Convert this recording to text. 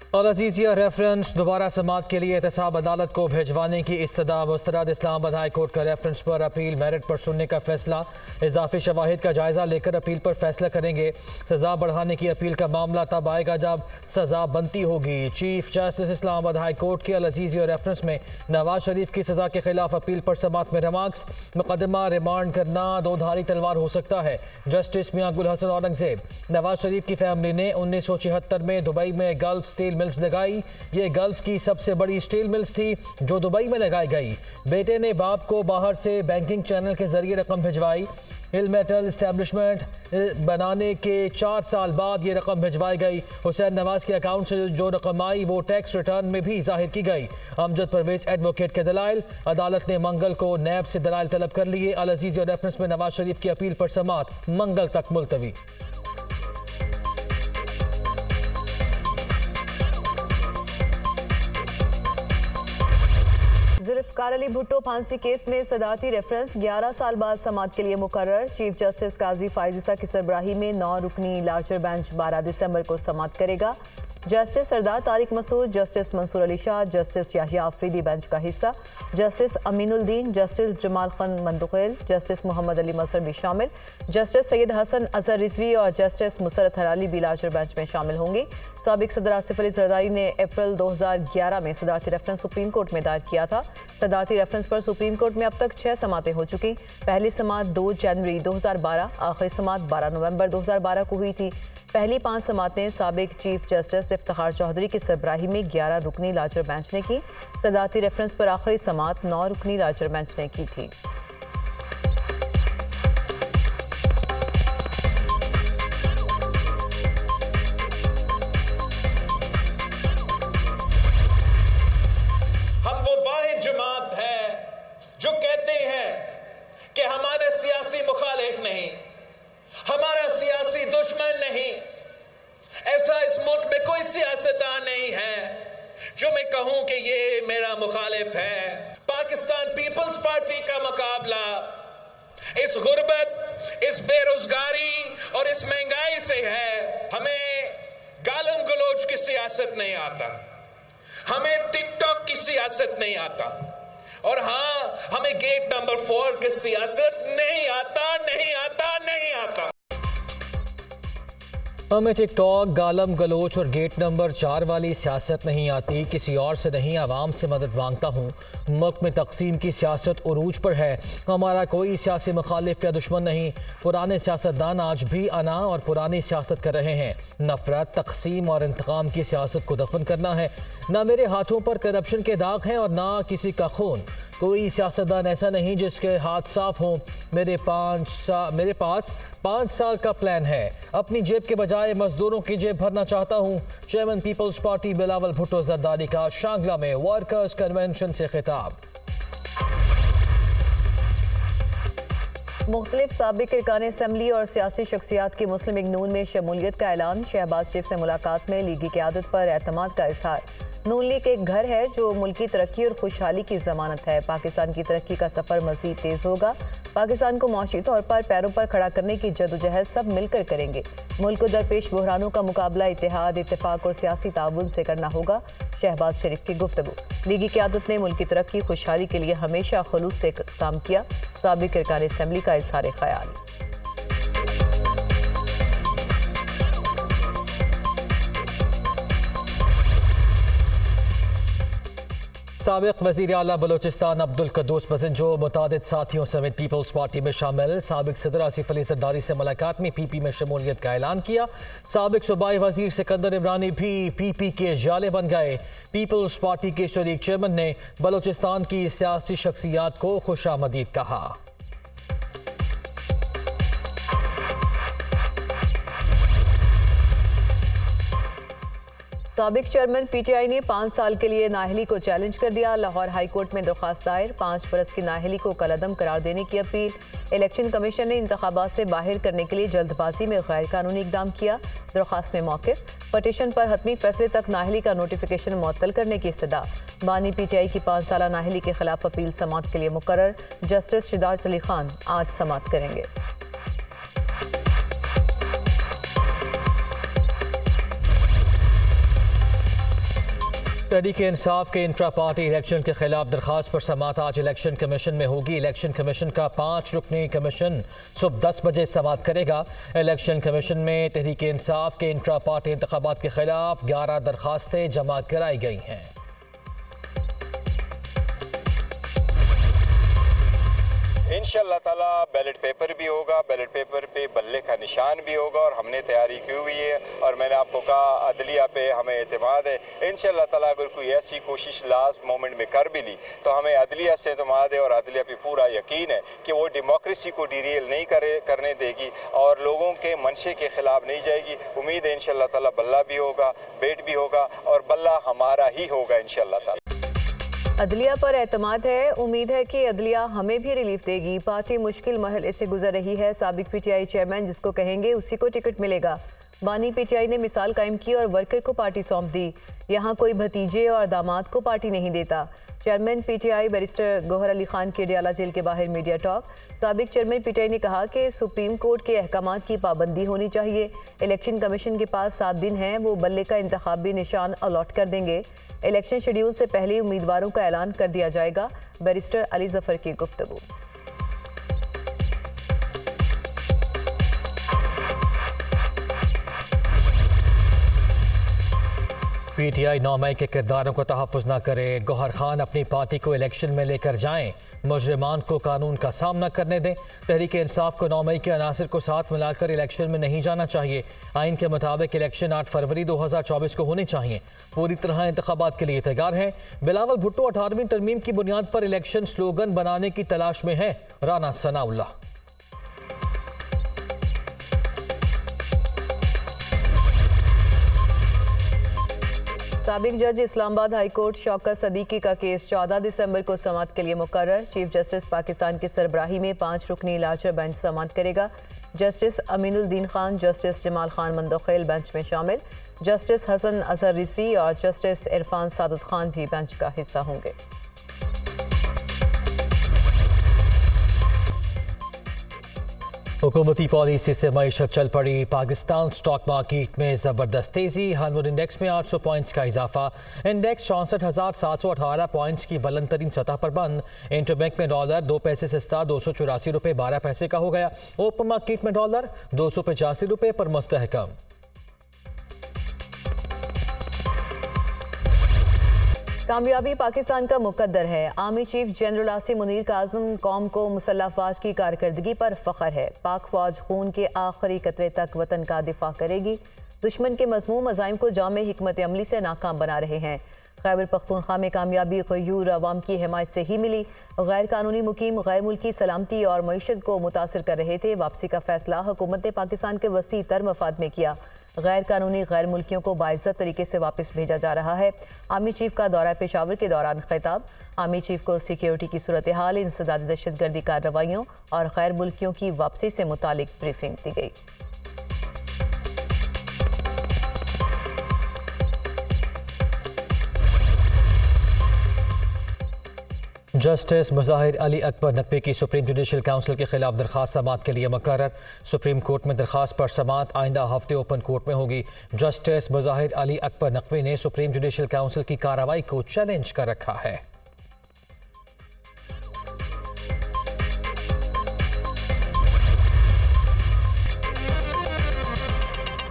और अजीजिया रेफरेंस दोबारा समात के लिए एहतसाब अदालत को भिजवाने की इस्तदा। मुस्तरद इस्लामाबाद हाई कोर्ट का रेफरेंस पर अपील मेरिट पर सुनने का फैसला। इजाफी शवाहिद का जायजा लेकर अपील पर फैसला करेंगे। सजा बढ़ाने की अपील का मामला तब आएगा जब सजा बनती होगी। Chief justice Islamabad high court के अजीजिया रेफरेंस में नवाज शरीफ की सजा के खिलाफ अपील पर समात में रिमार्क्स। मुकदमा रिमांड करना दो धारी तलवार हो सकता है। जस्टिस मियां गुल हसन औरंगजेब। नवाज शरीफ की फैमिली ने 1976 में दुबई में गल्फ स्टील मिल्स लगाई। ये गल्फ की सबसे बड़ी स्टील मिल्स थी जो दुबई में लगाई गई। बेटे ने बाप को बाहर से बैंकिंग चैनल के जरिए रकम भिजवाई। हिल मेटल एस्टेब्लिशमेंट बनाने के 4 साल बाद ये रकम भिजवाई गई। हुसैन नवाज के अकाउंट से जो रकम आई वो टैक्स रिटर्न में भी जाहिर की गई। अमजद परवेज एडवोकेट के दलाइल। अदालत ने मंगल को नैब से दलाइल तलब कर लिए। अल अजीज रेफरेंस में नवाज शरीफ की अपील पर समात मंगल तक मुलतवी। जुल्फ़िकार अली भुट्टो फांसी केस में सदारती रेफरेंस 11 साल बाद समात के लिए मुकर्रर। चीफ जस्टिस काजी फाइज़ा की सरबराही में 9 रुकनी लार्जर बेंच 12 दिसंबर को समात करेगा। Justice Sardar Tariq Masood, justice Mansoor Ali Shah, justice Yahya Afridi bench का हिस्सा। Justice Aminuddin, justice Jamal Khan Mandokhel, justice Mohammad Ali Mazhar भी शामिल। जस्टिस सैयद हसन अजहर रिजवी और जस्टिस मुसरत हराली भी लार्जर बेंच में शामिल होंगे। साबिक सदर आसिफ अली जरदारी ने अप्रैल 2011 में सदारती रेफरेंस सुप्रीम कोर्ट में दायर किया था। सदारती रेफरेंस पर सुप्रीम कोर्ट में अब तक 6 समातें हो चुकी। पहली समात 2 जनवरी 2012, आखिरी समात 12 नवंबर 2012 को हुई थी। पहली 5 समातें साबिक चीफ जस्टिस इफ्तिखार चौधरी की सरबराही में 11 रुकनी लार्जर बेंच ने की। सदारती रेफरेंस पर आखिरी समात 9 रुकनी लार्जर बेंच ने की थी। हम वो वाहिद जमात है जो कहते हैं कि हमारे सियासी मुखालिफ नहीं, हमारा सियासी दुश्मन नहीं। ऐसा इस मुल्क में कोई सियासतदान नहीं है जो मैं कहूं कि ये मेरा मुखालिफ है। पाकिस्तान पीपल्स पार्टी का मुकाबला इस गुर्बत, इस बेरोजगारी और इस महंगाई से है। हमें गालम गलोच की सियासत नहीं आता, हमें टिकटॉक की सियासत नहीं आता, और हाँ, हमें गेट नंबर 4 की सियासत नहीं आता, नहीं आता, नहीं आता। हमें टिकटॉक, गालम गलोच और गेट नंबर 4 वाली सियासत नहीं आती। किसी और से नहीं, आवाम से मदद मांगता हूँ। मुल्क में तकसीम की सियासत उरूज पर है। हमारा कोई सियासी मुखालिफ या दुश्मन नहीं। पुराने सियासतदान आज भी अना और पुरानी सियासत कर रहे हैं। नफरत, तकसीम और इंतकाम की सियासत को दफन करना है। ना मेरे हाथों पर करप्शन के दाग हैं और ना किसी का खून। कोई सियासतदान ऐसा नहीं जिसके हाथ साफ हों। मेरे पास 5 साल का प्लान है। अपनी जेब के बजाय मजदूरों की जेब भरना चाहता हूँ। Chairman peoples party Bilawal Bhutto Zardari का शांगला में वर्कर्स कन्वेंशन से खिताब। मुख्तलिफ साबिक अरकान असम्बली और सियासी शख्सियात की मुस्लिम लीग नून में शमूलियत का ऐलान। शहबाज शरीफ से मुलाकात में लीगी क़यादत पर एतमाद का इजहार। नून लीग एक घर है जो मुल्की तरक्की और खुशहाली की जमानत है। पाकिस्तान की तरक्की का सफ़र मज़ीद तेज़ होगा। पाकिस्तान को माशी तौर पर पैरों पर खड़ा करने की जदोजहद सब मिलकर करेंगे। मुल्क को दरपेश बहरानों का मुकाबला इत्तेहाद, इत्तेफाक और सियासी ताउन से करना होगा। शहबाज शरीफ की गुफ्तगू। लीगी क़यादत ने मुल्क की तरक्की खुशहाली के लिए हमेशा खुलूस से काम किया। साबिक अरकान असम्बली का इजहार ख्याल। साबिक वज़ीर आला बलोचिस्तान अब्दुल कद्दूस पसंद जो मुतादिद साथियों समेत पीपल्स पार्टी में शामिल। साबिक सदर आसिफ अली जरदारी से मुलाकात में पीपी में शमूलियत का ऐलान किया। साबिक सूबाई वज़ीर सिकंदर इमरानी भी पीपी के जाले बन गए। पीपल्स पार्टी के शरीक चेयरमैन ने बलोचिस्तान की सियासी शख्सियात को खुशामदीद कहा। साबिक चेयरमैन पीटीआई ने 5 साल के लिए नाअहली को चैलेंज कर दिया। लाहौर हाई कोर्ट में दरख्वास्त दायर। 5 बरस की नाअहली को कलअदम करार देने की अपील। इलेक्शन कमीशन ने इंतखाबात से बाहर करने के लिए जल्दबाजी में गैर कानूनी इकदाम किया। दरख्वास्त में मौक़िफ़। पटिशन पर हतमी फैसले तक नाअहली का नोटिफिकेशन मुअत्तल करने की इस्तदा। बानी पीटीआई की 5 साला नाअहली के खिलाफ अपील समात के लिए मुकर्रर। जस्टिस शिदात अली खान आज समात करेंगे। तहरीक इंसाफ के इंट्रा पार्टी इलेक्शन के खिलाफ दरखास्त पर समाअत आज इलेक्शन कमीशन में होगी। इलेक्शन कमीशन का 5 रुकनी कमीशन सुबह 10 बजे समाअत करेगा। इलेक्शन कमीशन में तहरीक इंसाफ के इंट्रा पार्टी इंतखाबात के खिलाफ 11 दरखास्तें जमा कराई गई हैं। इंशाअल्लाह ताला बैलेट पेपर भी होगा, बैलेट पेपर पे बल्ले का निशान भी होगा और हमने तैयारी की हुई है। और मैंने आपको कहा अदलिया पे हमें एतमाद है। इंशाअल्लाह ताला अगर कोई ऐसी कोशिश लास्ट मोमेंट में कर भी ली तो हमें अदलिया से एतमाद है और अदलिया पे पूरा यकीन है कि वो डेमोक्रेसी को डिरेल नहीं करने देगी और लोगों के मंशे के खिलाफ नहीं जाएगी। उम्मीद है इंशाअल्लाह ताला बल्ला भी होगा, बेट भी होगा और बल्ला हमारा ही होगा इंशाअल्लाह ताला। अदलिया पर एतमाद है। उम्मीद है कि अदलिया हमें भी रिलीफ देगी। पार्टी मुश्किल मरहले से गुजर रही है। साबिक पीटीआई चेयरमैन जिसको कहेंगे उसी को टिकट मिलेगा। बानी पीटीआई ने मिसाल कायम की और वर्कर को पार्टी सौंप दी। यहाँ कोई भतीजे और दामाद को पार्टी नहीं देता। Chairman PTI barrister Gauhar Ali Khan के अडियाला जेल के बाहर मीडिया टॉक। साबिक चेयरमैन पीटीआई ने कहा कि सुप्रीम कोर्ट के अहकामात की पाबंदी होनी चाहिए। इलेक्शन कमीशन के पास 7 दिन हैं, वो बल्ले का इंतखाबी निशान अलॉट कर देंगे। इलेक्शन शेड्यूल से पहले उम्मीदवारों का ऐलान कर दिया जाएगा। बैरिस्टर अली जफर की गुफ्तगू। पीटीआई 9 मई के किरदारों को तहफ़्फ़ुज़ न करे। गौहर खान अपनी पार्टी को इलेक्शन में लेकर जाएं, मुजरिमान को कानून का सामना करने दें। तहरीक इंसाफ को 9 मई के अनासिर को साथ मिलाकर इलेक्शन में नहीं जाना चाहिए। आइन के मुताबिक इलेक्शन 8 फरवरी 2024 को होनी चाहिए। पूरी तरह इंतखाबात के लिए तैयार हैं। बिलावल भुट्टो 18वीं तरमीम की बुनियाद पर इलेक्शन स्लोगन बनाने की तलाश में हैं। राना सनाउल्लाह। साबिक जज इस्लामाबाद हाई कोर्ट शौकत सदीकी का केस 14 दिसंबर को समाअत के लिए मुकर्रर। चीफ जस्टिस पाकिस्तान की सरबराही में 5 रुकनी लार्जर बेंच समाअत करेगा। Justice Aminuddin Khan, justice Jamal Khan Mandokhel bench में शामिल। जस्टिस हसन अजहर रिजवी और जस्टिस इरफान सादत खान भी बेंच का हिस्सा होंगे। हुकूमती पॉलिसी से मईशत चल पड़ी। पाकिस्तान स्टॉक मार्केट में ज़बरदस्त तेज़ी। हार्वर्ड इंडेक्स में 800 पॉइंट्स का इजाफा। इंडेक्स 64,718 पॉइंट्स की बुलंद तरीन सतह पर बंद। इंटरबैंक में डॉलर 2 पैसे सस्ता 284 रुपये 12 पैसे का हो गया। ओपन मार्केट में डॉलर 285 रुपये पर मुस्तहकम। कामयाबी पाकिस्तान का मुकद्दर है। Army chief general Asim Munir का आज़म कौम को मुसल्लह फ़ौज की कारकर्दगी पर फ़ख्र है। पाक फ़ौज खून के आखिरी कतरे तक वतन का दिफा करेगी। दुश्मन के मज़मूम अज़ाइम को जामे हिकमत अमली से नाकाम बना रहे हैं। खैबर पख्तूनख्वा में कामयाबी गयूर अवाम की हिमायत से ही मिली। गैर कानूनी मुकीम गैर मुल्की सलामती और मईशत को मुतासर कर रहे थे। वापसी का फैसला हुकूमत ने पाकिस्तान के वसी तर मफाद में किया। गैर कानूनी गैर मुल्कियों को बाइज्जत तरीके से वापस भेजा जा रहा है। आर्मी चीफ का दौरा पेशावर के दौरान खिताब। आर्मी चीफ को सिक्योरिटी की सूरत हाल, इंसदादी दहशतगर्दी कार्रवाइयों और गैर मुल्कियों की वापसी से मुतालिक ब्रीफिंग दी गई। जस्टिस मुजाहिर अली अकबर नकवी की सुप्रीम जुडिशल काउंसिल के खिलाफ दरखास्त समाअत के लिए मुकर्रर। सुप्रीम कोर्ट में दरखास्त पर समाअत आइंदा हफ्ते ओपन कोर्ट में होगी। जस्टिस मुजाहिर अली अकबर नकवी ने सुप्रीम जुडिशल काउंसिल की कार्रवाई को चैलेंज कर रखा है।